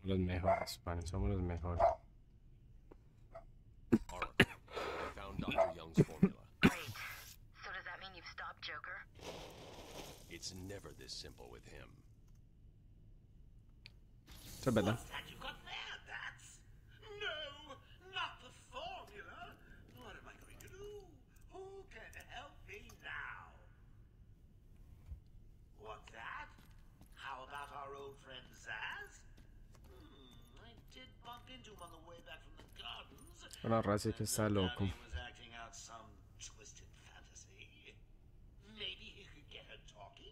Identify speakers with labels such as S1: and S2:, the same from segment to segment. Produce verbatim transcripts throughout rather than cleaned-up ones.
S1: Los mejores, pan, somos los mejores.
S2: Oracle, I found Doctor Young's formula.
S3: Great. So does that mean you've stopped Joker?
S2: It's never this simple with him.
S1: Eso es verdad.
S4: What's that you got there, Bats? No, not the formula. What am I going to do? Who can help me now? What's that? How about our old friend Zaz? Hmm, I did bump into him on the way back from the gardens.
S1: Bueno, Razi que está loco.
S4: He was acting out some twisted fantasy. Maybe he could get her talking?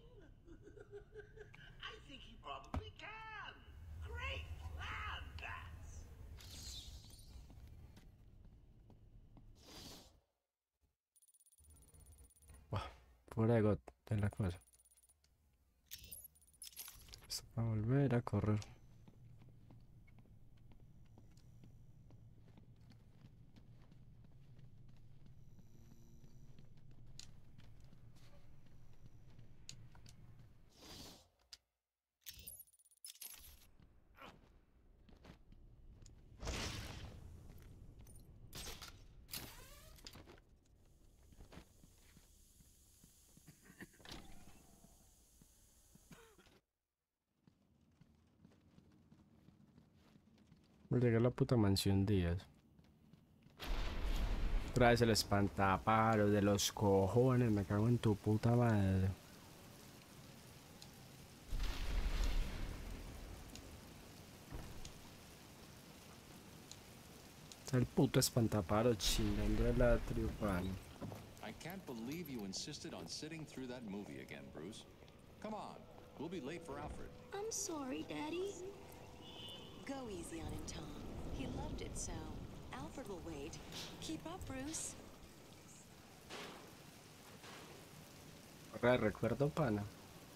S4: I think he probably can. Great plan, Bats.
S1: Fuera de got de la cosa. Esto para volver a correr. Llegué a la puta mansión Díaz. Otra vez el espantapájaros de los cojones, me cago en tu puta madre. Está el puto espantapájaros chingando el atrio, pan.
S5: I can't believe you insisted on sitting through that movie again, Bruce. Come on, we'll be late for Alfred.
S6: I'm sorry, Daddy.
S7: Go easy on him, Tom. He loved it so. Alfred will wait. Keep up, Bruce.
S1: Ahora recuerdo, pana.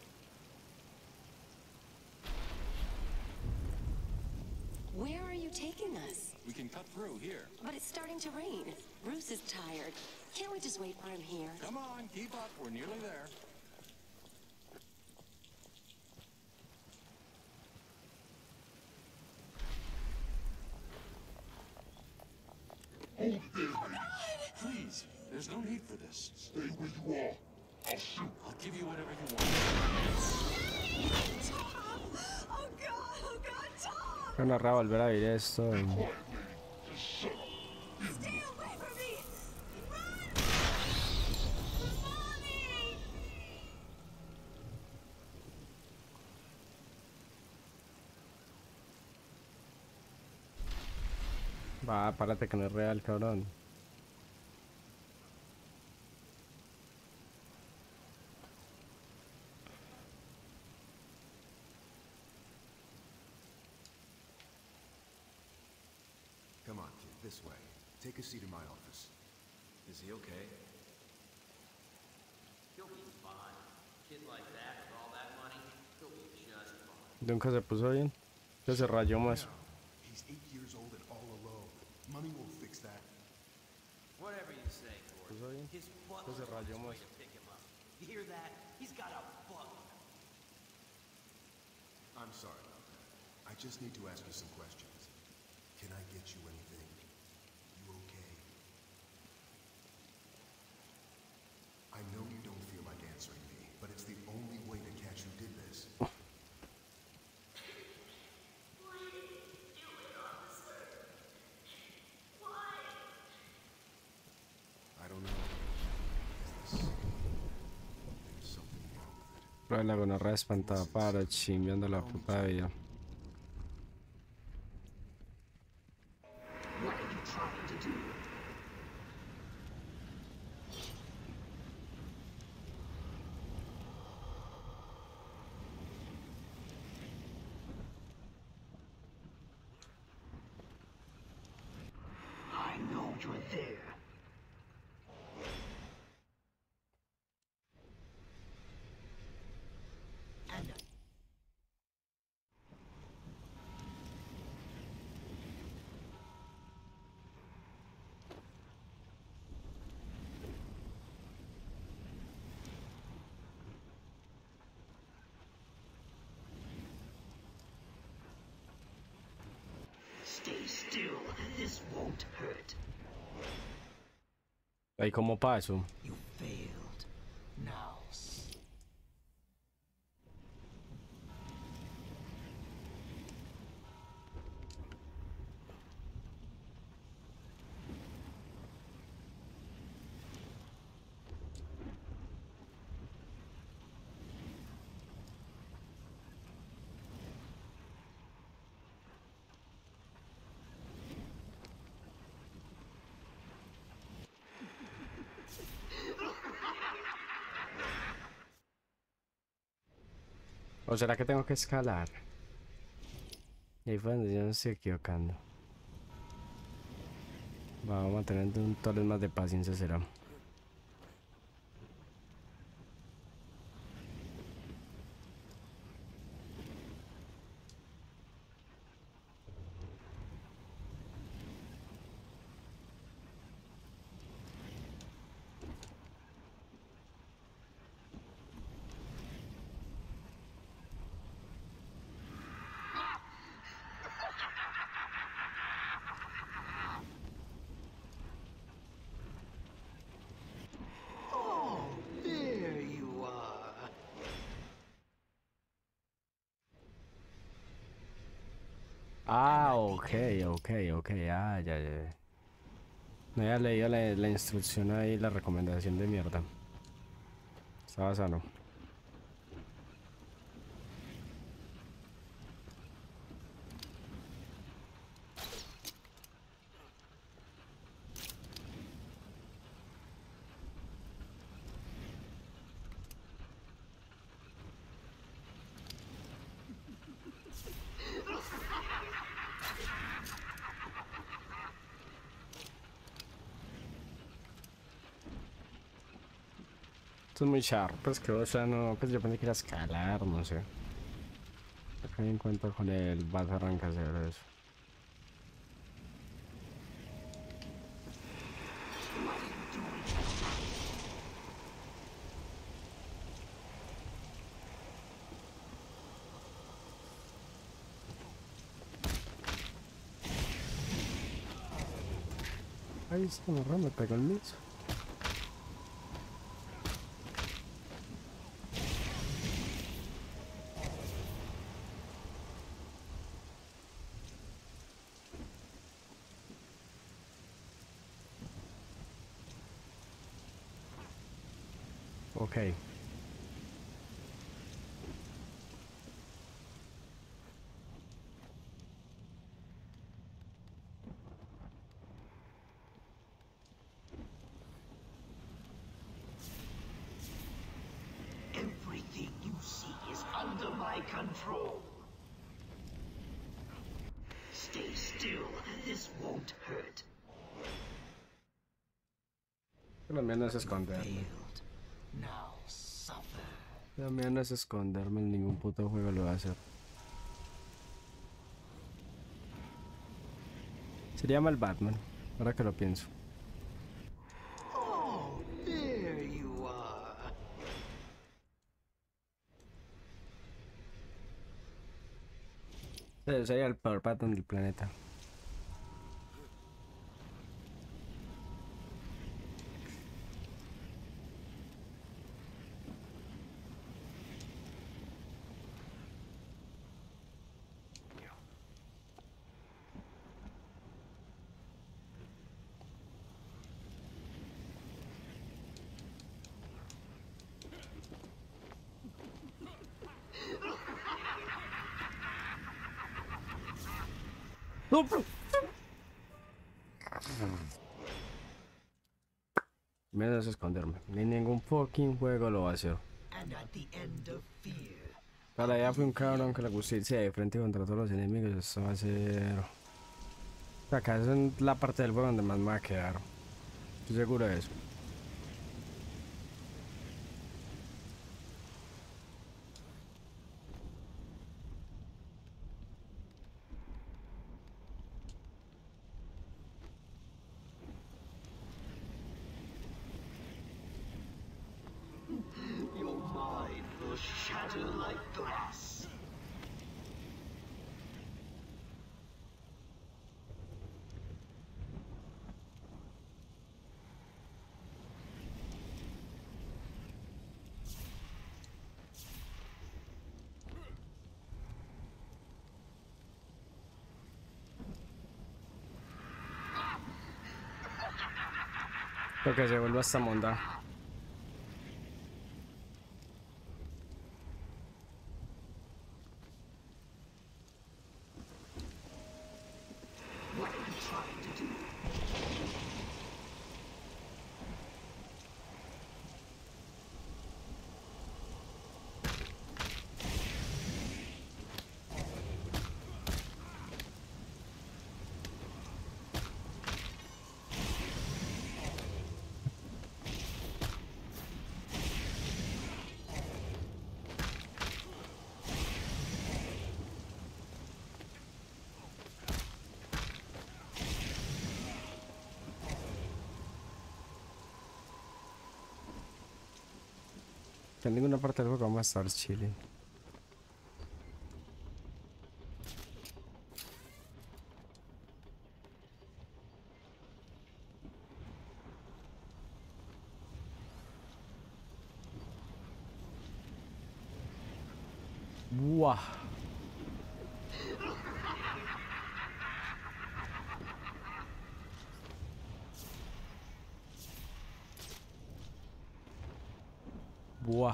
S7: Where are you taking us?
S5: We can cut through here.
S7: But it's starting to rain. Bruce is tired. Can't we just wait for him here?
S5: Come on, keep up. We're nearly there.
S8: Hold there, mate.
S5: Please, there's no need for this.
S8: Stay where you are. I'll shoot.
S5: I'll give you whatever you want.
S6: Tom! Oh God! Oh God, Tom!
S1: Van a volver a ver esto. En...
S8: Quietly. Just shut up.
S6: Stay away from me! Run! Mommy!
S1: Va, párate que no es real, cabrón.
S9: Come on, kid, this way. Take a seat in my office.
S10: Is he okay? He'll be fine. Kid like that with all that money, he'll be just fine.
S1: Nunca se puso bien. Ya se rayó más.
S9: No, he's eight years old and all alone. Money won't fix that.
S10: Whatever you say,
S1: Puso
S10: Gordon.
S1: bien.
S10: His butt
S1: Ya se
S10: was on his
S1: rayó
S10: way
S1: más.
S10: to pick him up. You hear that? He's got a bug.
S9: I'm sorry about that. I just need to ask you some questions. Can I get you anything? You okay? I know you don't feel like answering me, but it's the only way to catch who did this.
S6: What are you doing, officer? Why?
S9: I don't know. Is this... There's something wrong with it.
S1: Pero la gonorrea espantada para chimbeando la puta vida.
S8: What are you trying to do? I know you're there. And won't hurt.
S1: Ahí como paso.
S8: You failed. Now.
S1: ¿O será que tengo que escalar? Y ahí fue donde yo me estoy equivocando. Vamos a tener un toles más de paciencia, será. Ah, ok, ok, ok, ah, ya, ya. No había leído la, la instrucción ahí, la recomendación de mierda. Estaba sano. Esto es muy charro, pues que o sea, no, pues yo pensé que era escalar, no sé. Acá me encuentro con el vas arranca cero eso. Ahí está, no, me pegó el miso. Okay.
S8: Everything you see is under my control. Stay still. This won't hurt.
S1: Lo mío no es esconderme.
S8: Now suffer.
S1: Lo mío no es esconderme, en ningún puto juego lo va a hacer. Sería mal Batman, ahora que lo pienso.
S8: Oh, there you are.
S1: Sí, sería el peor Batman del planeta. No, bro. Menos esconderme. Ni ningún fucking juego lo va a hacer.
S8: And at the end of fear.
S1: Para allá fue un cabrón que la justicia de frente contra todos los enemigos. Esto va a ser. Acá es la parte del juego donde más me va a quedar. Estoy seguro de eso.
S8: Your mind will shatter like glass.
S1: Lo que se vuelva esta monda.
S8: What are you trying to do?
S1: En ninguna parte del juego vamos a estar chile. Buah. Buah.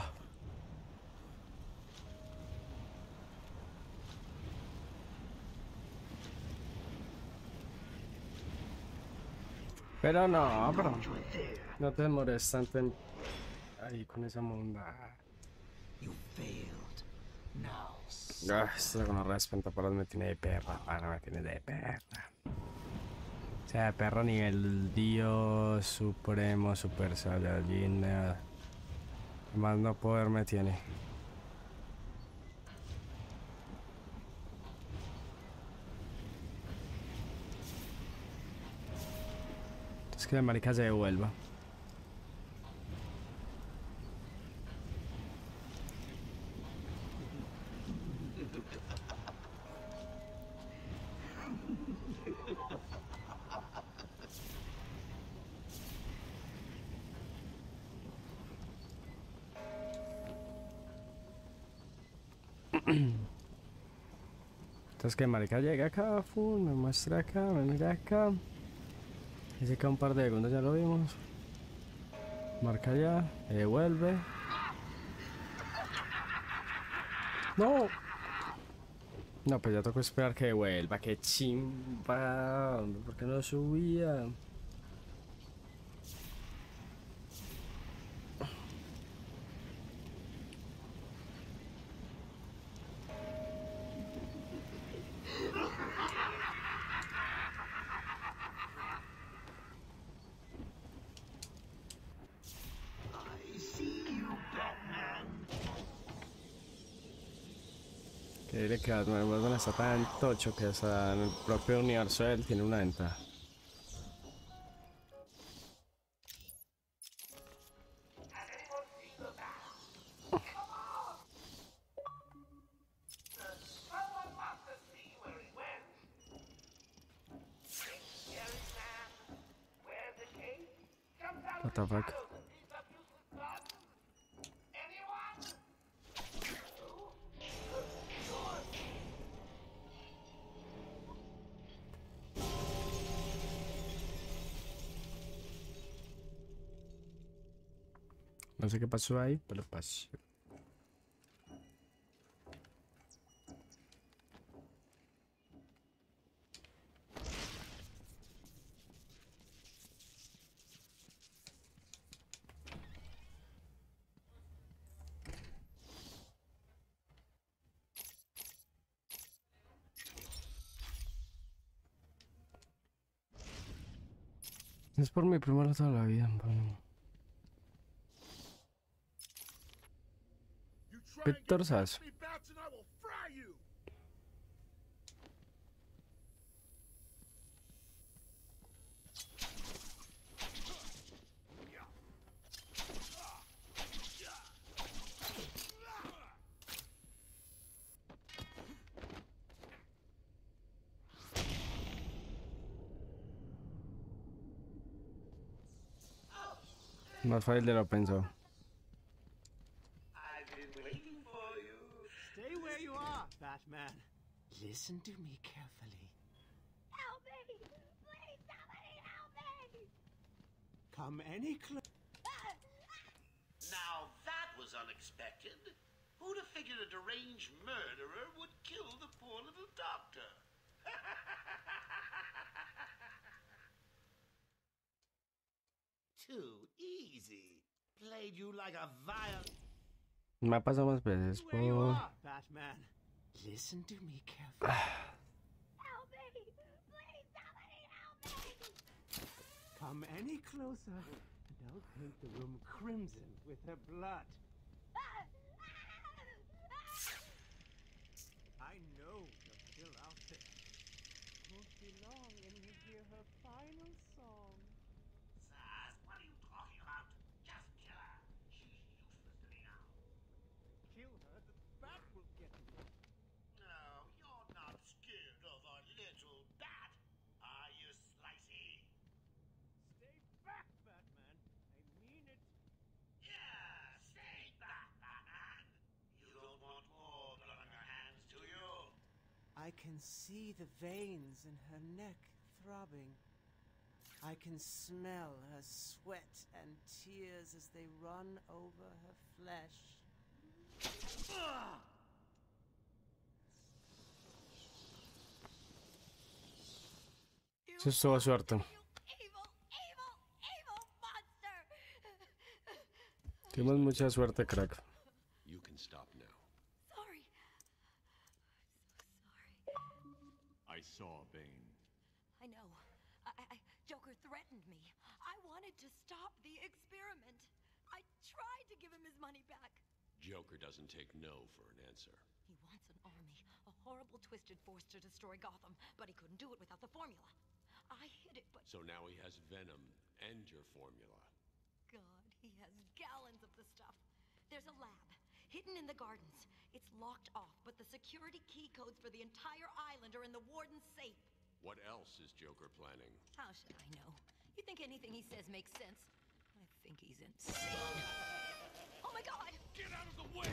S1: Pero no, pero no te demores tanto en... ahí con esa monda.
S8: You failed. Now.
S1: Ah, esto con la respeto, pero me tiene de perra, para me tiene de perra. O sea, de perra a nivel Dios Supremo, Super Saiyajin, nada. Más no poder me tiene. Es que la marica se devuelva. Entonces que marica llega acá, full, me muestra acá, me mira acá. Dice que un par de segundos ya lo vimos. Marca ya, me devuelve. No. No, pues ya tocó esperar que devuelva, que chimba. ¿Por qué no subía? Que diré que Batman está tan tocho que hasta en el propio universo de él tiene una ventaja. What the fuck? No sé qué pasó ahí, pero pasó. Es por mi primera toda la vida, bueno. Víctor Sass. Más fácil de lo pensó.
S10: Stay where you are, Batman. Listen to me carefully.
S6: Help me! Please, somebody help me!
S4: Come any closer. Now that was unexpected. Who'd have figured a deranged murderer would kill the poor little doctor? Too easy. Played you like a vile.
S1: Me ha pasado más veces
S4: Where you
S1: por...
S4: are, Batman. Listen to me carefully.
S6: Help me! Please, somebody help me!
S4: Come any closer, and I'll paint the room crimson with her blood. I know the kill outfit. Won't be long when you hear her final song. Sass, what are you talking about? Just kill her. She's useless to me now. Kill her? The bat will get you. No, you're not scared of a little bat, are you, Slicey? Stay back, Batman. I mean it. Yeah, stay back, Batman. You don't want more blood on your hands, do you? I can see the veins in her neck throbbing. I can smell her sweat and tears as they run over her flesh. Ugh!
S1: Eso estuvo suerte.
S6: Evil, evil, evil monster!
S1: Tuvimos mucha suerte, crack.
S2: You can stop now.
S6: Sorry.
S5: I saw Bane.
S7: I know. I, I, Joker threatened me. I wanted to stop the experiment. I tried to give him his money back.
S2: Joker doesn't take no for an answer.
S7: He wants an army, a horrible twisted force to destroy Gotham, but he couldn't do it without the formula. I hid it, but...
S2: So now he has Venom and your formula.
S7: God, he has gallons of the stuff. There's a lab, hidden in the gardens. It's locked off, but the security key codes for the entire island are in the warden's safe.
S2: What else is Joker planning?
S7: How should I know? You think anything he says makes sense? I think he's insane. Oh my God!
S2: Get out of the way!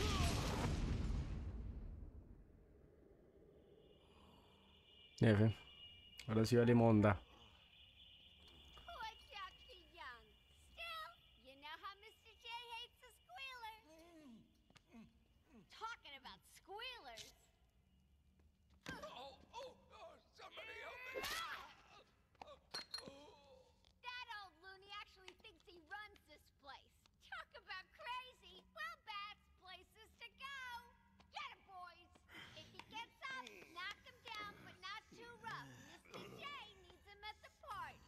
S1: F. Ahora sí vale monda.
S6: Watch out for young. Still, you know how Mister J hates a squealer. Talking about squealers.
S2: Oh, oh, oh, somebody help me!
S6: That old loony actually thinks he runs this place. Talk about crazy. Well, bats, places to go. Get him, boys. If he gets up, knock him down, but not too rough. Mister J needs him at the party.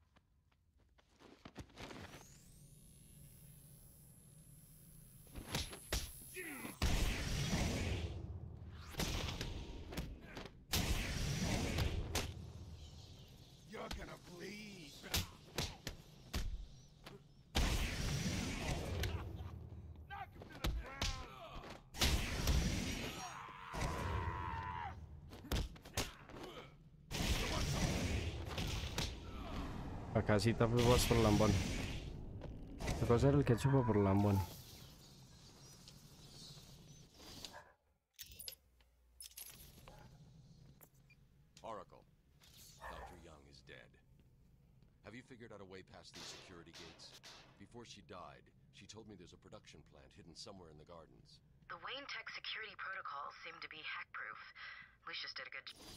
S9: You're gonna bleed. Knock him to the ground.
S1: La casita fue vos por lambón. La cosa era el que chupa por lambón.
S2: Oracle, Doctor Young is dead. Have you figured out a way past these security gates? Before she died, she told me there's a production plant hidden somewhere in the gardens.
S3: The Wayne Tech security protocols seem to be hack-proof. Lucius did a good job.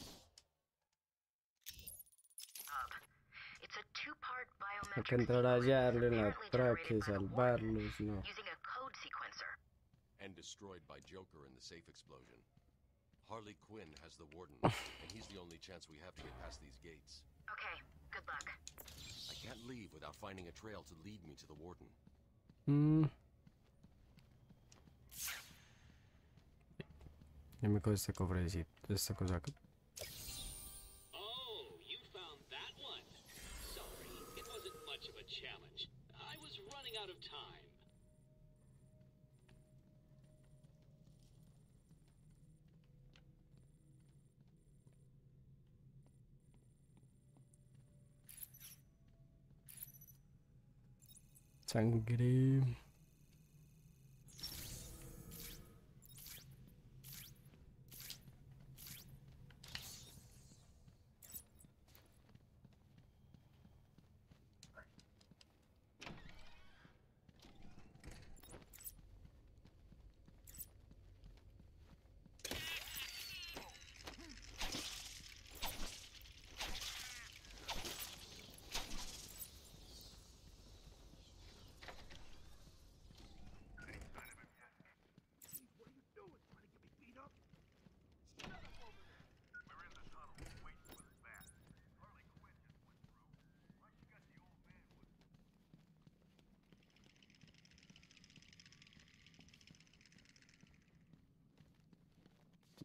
S3: It's a two-part
S1: Hay que
S3: biometric
S1: entrar allá, darle la
S3: apparently
S1: traque,
S3: generated by the Warden
S1: salvarlos, no.
S3: using a code sequencer.
S2: And destroyed by Joker in the safe explosion. Harley Quinn has the Warden, and he's the only chance we have to get past these gates.
S3: Okay, good luck.
S2: I can't leave without finding a trail to lead me to the Warden.
S1: Mm. Dime con este cofrecito, esta cosa acá.
S10: Oh, you found that one. Sorry, it wasn't much of a challenge. I was running out of time.
S1: Sangre.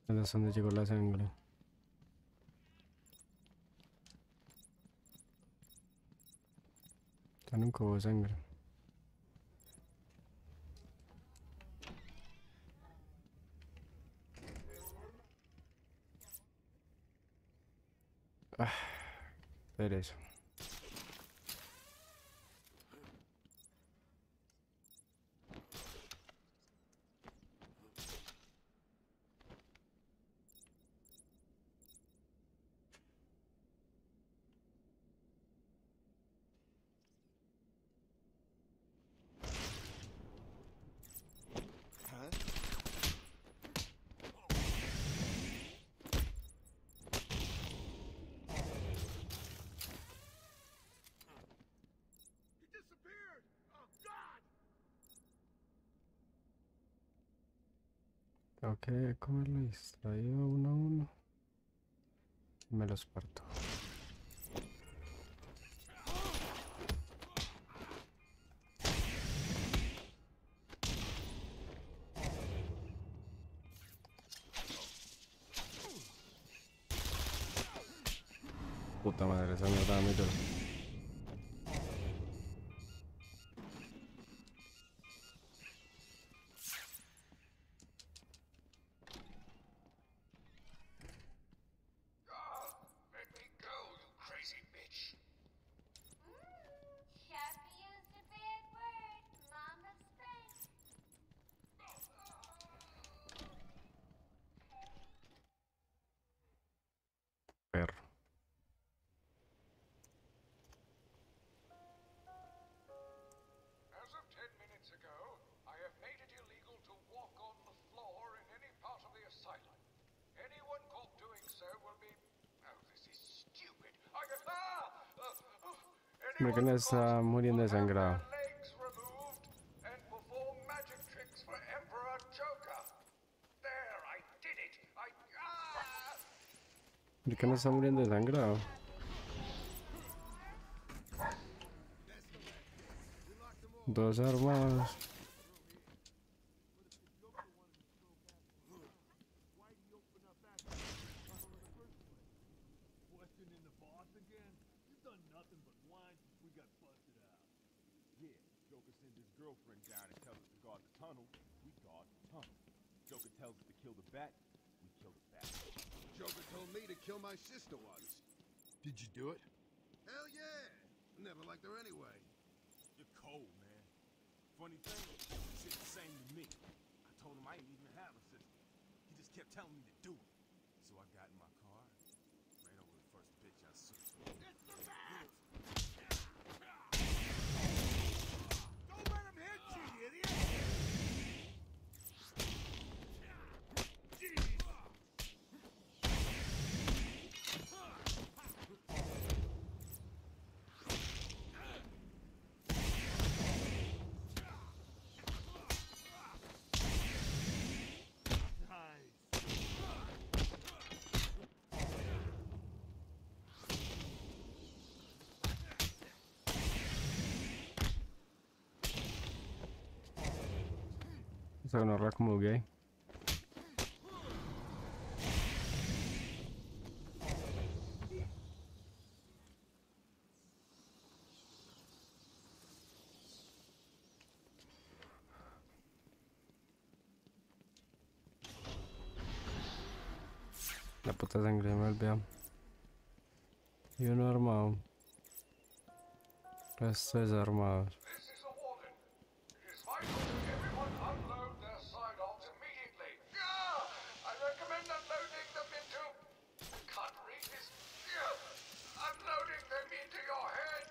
S1: ¿Hasta dónde llegó la sangre? Ya nunca hubo sangre. Ah, ver eso. Tengo que comerlo distraído uno a uno. Y me los parto. Puta madre, esa mierda da muy duro. Perro.
S11: As of ten minutes ago, I have made it illegal to walk on the floor in any part of the asylum. Anyone caught doing so will be... Oh, this is stupid. I have... Ah! Uh, uh,
S1: Me que está muriendo desangrado.
S11: legs removed and perform magic tricks for Emperor Joker. There, I did it. I... Ah!
S1: ¿Por qué no está muriendo desangrado? Dos armados.
S12: Questioning the boss again? You've done nothing but whine since we got busted out.
S13: Yeah, Joker sends his girlfriend down and tells us to guard the tunnel. We guard the tunnel. Joker tells us to kill the bat. We kill the bat.
S9: Joker told me to kill my sister once.
S13: Did you do it?
S9: Hell yeah! Never liked her anyway.
S13: You're cold, man. Funny thing, he said the same to me. I told him I didn't even have a sister. He just kept telling me to do it. So I got in my car, ran over the first bitch I saw.
S11: It's the bat! Don't let him hit you, you idiot! Jeez!
S1: Se agarra como gay. La puta sangre me olvidó. Y uno armado. Resto desarmados.
S11: This is a warning. It is vital that everyone unload their sidearms immediately. Yeah! I recommend unloading them into... I can't read this. Yeah! Unloading them into your head.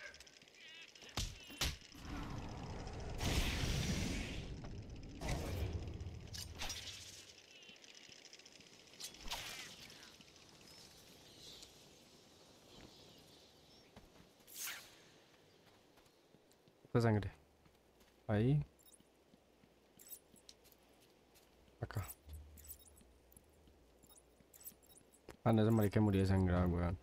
S1: La sangre. Ahí. Acá. Ah, no, ese marica murió de sangrado, weón.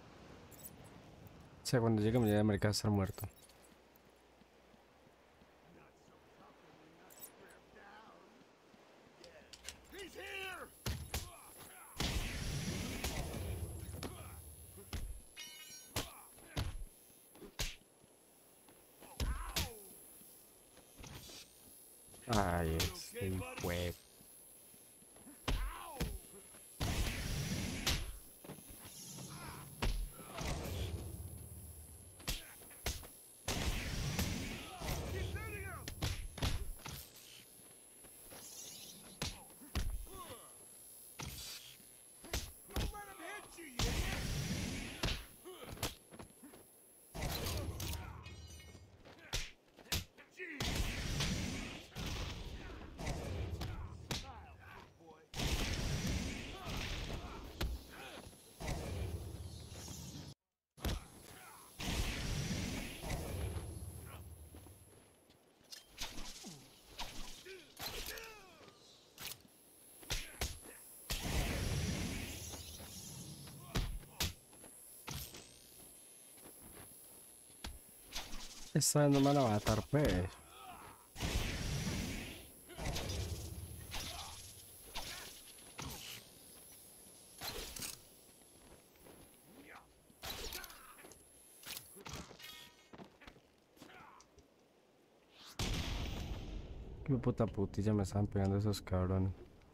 S1: O sea, cuando llegue a morir, el marica va a estar muerto. Ay, este fue. Esta no me la va a matar, pues. Qué puta putilla me están pegando esos cabrones.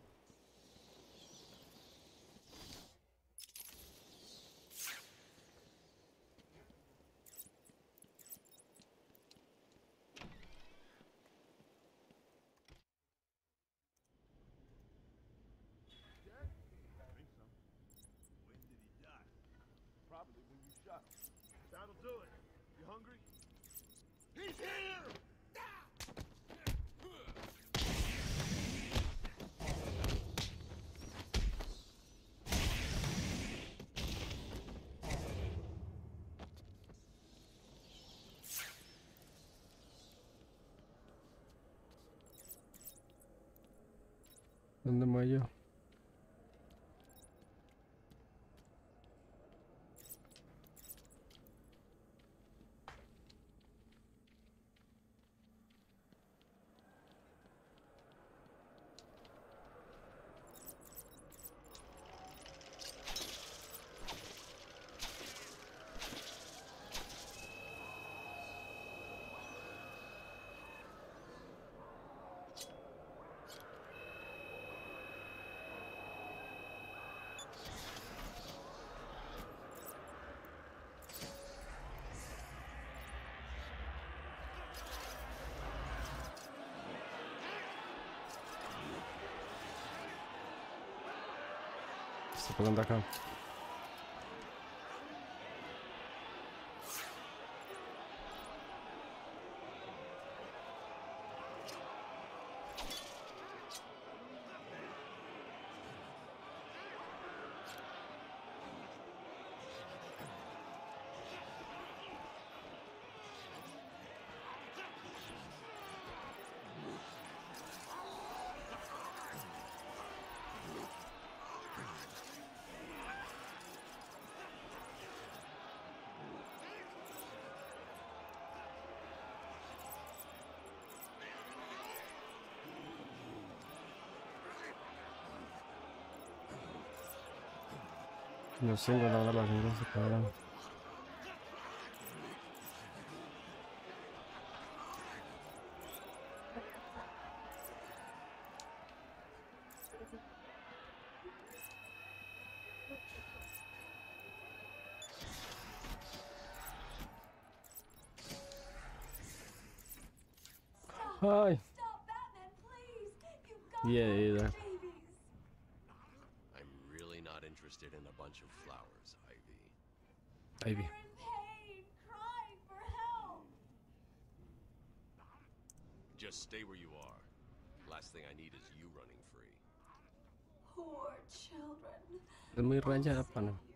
S12: Probably when you shot him. That'll do it. You hungry? He's here!
S1: ¿Dónde me voy yo? ¿Está pasando acá? No sé, no la la gente se cabrón. Ay. Yeah, either.
S2: I'm really not interested in a bunch of flowers, Ivy.
S1: Ivy.
S2: Just stay where you are. Last thing I need is you running free.
S14: Poor children.
S1: Es muy rayada, pana.